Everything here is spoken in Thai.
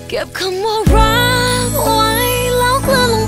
เก็บคำว่ารักไว้แล้วกลืนลง